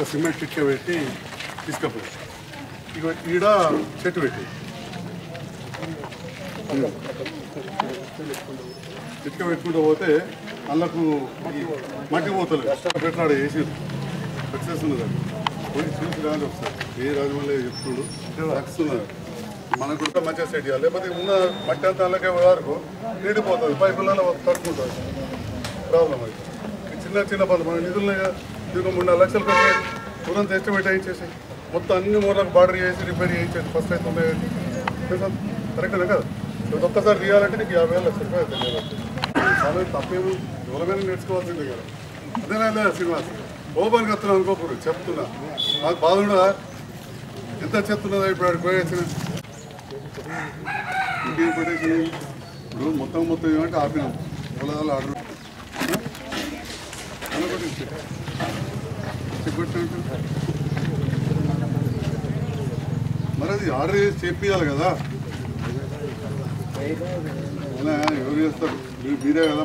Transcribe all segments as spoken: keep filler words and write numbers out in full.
cement పిక్క పెట్టి తీసుకపోయి ఇక ఈడ చెట్టు పెట్టి పిక్క పెట్టుకుంటూ పోతే అందుకు మట్టి పోతలు పెట్టినాడు వేసి సక్సెస్ ఉన్నది పోయి చూసి రాని ఒకసారి ఏ రాజమౌళి చెప్తుండు సక్సెస్ ఉన్నది మనకు కూడా మంచిగా సెట్ చేయాలి లేకపోతే ఉన్న మట్టి అంతా అందుకే వరకు నీడిపోతుంది పైపులలో తట్టుకుంటుంది ప్రాబ్లం అయితే చిన్న చిన్న పనులు మన నిధులు ఇదిగో మూడు నాలుగు లక్షలు ఖర్చు తురంత ఎస్టిమేట్ వేయించేసి మొత్తం అన్ని మూలకు బార్డర్ చేసి రిపేర్ చేయించేసి ఫస్ట్ అయితే ఉన్నాయి కరెక్టేనా కదా ఇది ఒక్కసారి తీయాలంటే నీకు యాభై వేల లక్ష రూపాయలు తెలియాలి చాలా తప్పేమో ఎవరైనా నేర్చుకోవాల్సిందే కదా అదేనా లేదా శ్రీనివాస్ ఓపెన్గా వస్తున్నాను అనుకోకూడదు చెప్తున్నా నాకు బాధ ఉండదా ఎంత చెప్తున్నదా ఇప్పుడు అక్కడికి పోయేసిన ఇంకేం పెట్టేసి ఇప్పుడు మొత్తం మొత్తం ఏమంటే ఆపినాం పొలాలు ఆర్డర్ మరి అది ఆర్డర్ చేసి చెప్పియాలి కదా ఎవరు చేస్తారు మీరే కదా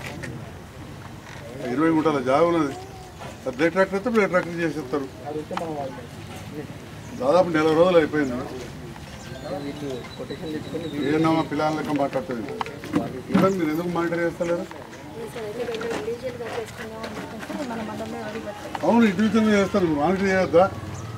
ఇరవై గుంటల జాగా ఉన్నది బ్లేడ్ ట్రాక్టర్ అయితే బ్లేడ్ ట్రాక్టర్ చేసేస్తారు దాదాపు నెల రోజులు అయిపోయింది ఏమన్నా మా పిల్లల లెక్క మాట్లాడుతుంది మేడం మీరు ఎందుకు మానిటర్ చేస్తలేరు అవును ఇండివిజువల్గా చేస్తారు మానిటర్ చేయొద్దా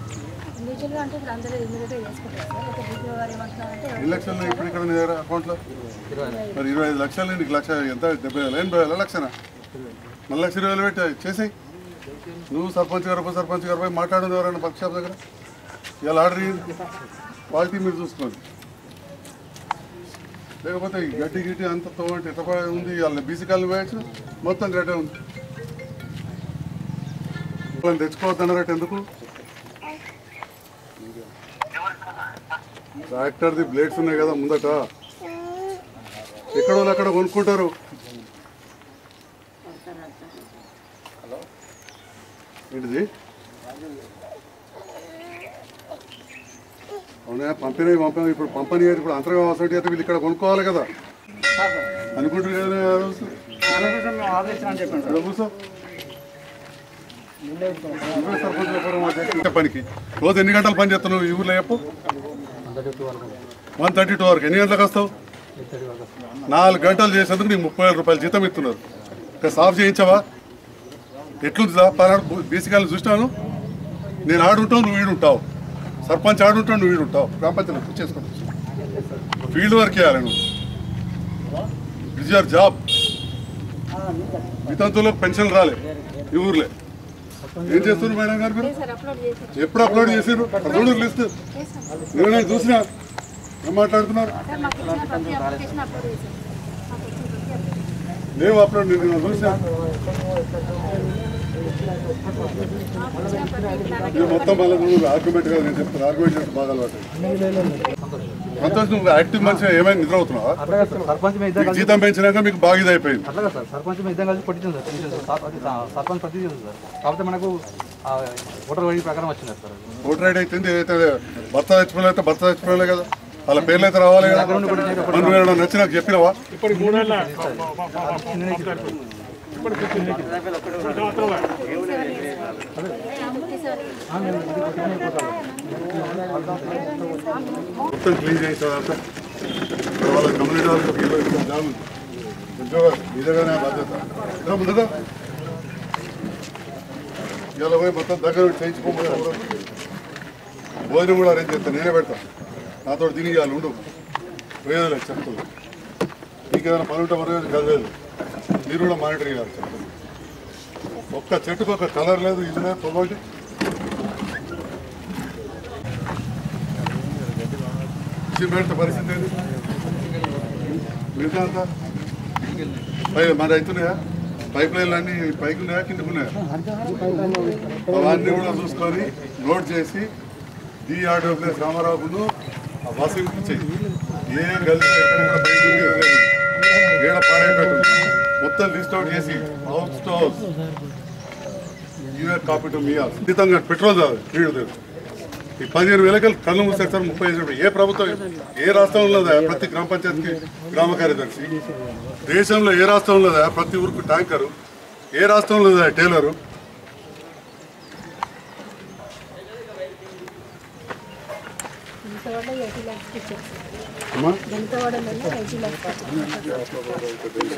ఎన్ని లక్షలు ఇప్పుడు ఇక్కడ దగ్గర అకౌంట్లో మరి ఇరవై ఐదు లక్షలు నీకు లక్ష ఎంత డెబ్బై వేల ఎనభై వేల లక్షన మళ్ళీ లక్ష ఇరవై వేలు పెట్టి చేసాయి నువ్వు సర్పంచ్ గారు ఉప సర్పంచ్ గారు పోయి మాట్లాడదు ఎవరైనా పక్క షాప్ దగ్గర ఇవాళ ఆర్డర్ క్వాలిటీ మీరు చూసుకోండి లేకపోతే గడ్డి గిడ్డి అంత తోటి ఎట్ట ఉంది ఇవాళ బీసీ కాలనీ వేయచ్చు మొత్తం గడ్డే ఉంది వాళ్ళని తెచ్చుకోవద్దన్నారట ఎందుకు ట్రాక్టర్ది బ్లేడ్స్ ఉన్నాయి కదా ముందట ఎక్కడ వాళ్ళు అక్కడ కొనుక్కుంటారు ఏంటిది అవునా పంపిణీ పంపిణీ ఇప్పుడు పంపిణీ ఇప్పుడు అంతర్గా వసతి అయితే వీళ్ళు ఇక్కడ కొనుక్కోవాలి కదా అనుకుంటున్నారు కూర్చో పనికి రోజు ఎన్ని గంటలు పని చేస్తున్నావు ఈ ఊర్లో చెప్పు వన్ థర్టీ టూ వరకు ఎన్ని గంటలకు వస్తావు నాలుగు గంటలు చేసేందుకు నీకు ముప్పై వేల రూపాయలు జీతం ఇస్తున్నారు ఇక్కడ సాఫ్ చేయించావా ఎట్లుంది పలాడు బీసీకాలను చూసినాను నేను ఆడుంటావు నువ్వు వీడుంటావు సర్పంచ్ ఆడుంటావు నువ్వు వీడుంటావు గ్రామ పంచాయతీ చేసుకుంటావు ఫీల్డ్ వర్క్ చేయాలి నువ్వు ఇజ్ యువర్ జాబ్ వితంతువులకు పెన్షన్ రాలే ఈ ఊర్లే ఏం చేస్తున్నారు మేడం గారు మీరు ఎప్పుడు అప్లోడ్ చేసారు చూడు లిస్ట్ నేను చూసినా ఏం మాట్లాడుతున్నారు నేను అప్లోడ్ నేను చూసినా మొత్తం మళ్ళీ ఆర్గ్యుమెంట్ కదా నేను చెప్తాను ఆర్గ్యుమెంట్ చేస్తే బాగా అలవాటు సంతోష్ నువ్వు యాక్టివ్ మంచిగా ఏమైనా నిద్ర అవుతున్నావా జీతం పెంచినాక మీకు బాగా ఇది అయిపోయింది సర్పంచ్ ఇద్దరం కలిసి పట్టించాం సార్ సర్పంచ్ పట్టించాం సార్ కాకపోతే మనకు ఓటర్ ఐడి ప్రకారం వచ్చింది సార్ ఓటర్ ఐడి అయితే ఏదైతే భర్త చచ్చిపోలే అయితే భర్త చచ్చిపోలే కదా వాళ్ళ పేర్లు అయితే రావాలి కదా మనం నచ్చి నాకు చెప్పినవా మొత్తం క్లీన్ చేసేదంతా వాళ్ళ కమ్యూనిటీ వాళ్ళకి జాబ్ ఉద్యోగాలు ఇదేగానే బాధ్యత ముందుగా ఇలా పోయి మొత్తం దగ్గర చేయించుకోబోయే భోజనం కూడా అరేంజ్ చేస్తాను నేనే పెడతాను నాతో తిని ఇవ్వాలి ఉండు పోయేది చెప్తాను మీకు ఏదైనా పని ఉంటే మరో కదలేదు మీరు కూడా మానిటర్ చేయాలి చెప్తాను ఒక్క చెట్టుకు ఒక కలర్ లేదు ఇది లేదు పొగొట్టి పెడతా పరిస్థితి ఏంటి మిగతా అంతా పై మరి అవుతున్నాయా పైప్ లైన్లు అన్నీ పైకి ఉన్నాయా కిందకు ఉన్నాయా అవన్నీ కూడా చూసుకొని నోట్ చేసి డిఆర్డీఓ ప్లేస్ రామారావును వాసింగ్ ఇచ్చేయి ఏం కలిసి ఎక్కడ బయట ఏడ పారైపెట్టు మొత్తం లిస్ట్ అవుట్ చేసి house to house your copy to మీ హౌస్ ఖచ్చితంగా పెట్రోల్ కాదు నీళ్ళు ఈ పదిహేను వేలకి కళ్ళు మూసేస్తారు సార్ ముప్పై ఐదు ఏ ప్రభుత్వం ఏ రాష్ట్రంలో ప్రతి గ్రామ పంచాయతీకి గ్రామ కార్యదర్శి దేశంలో ఏ రాష్ట్రంలో ప్రతి ఊరికి ట్యాంకరు ఏ రాష్ట్రంలో టైలరు జంతవాడలో ఎయిటీ ల్యాక్స్ ఇచ్చారు అమ్మా జంతవాడలో ఎయిటీ ల్యాక్స్